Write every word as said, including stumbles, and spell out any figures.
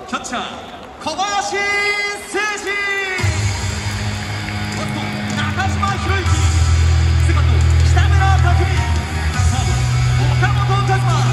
キャッチャー小林誠司、ファースト中島博之、セカンド北村拓実、サード岡本和真。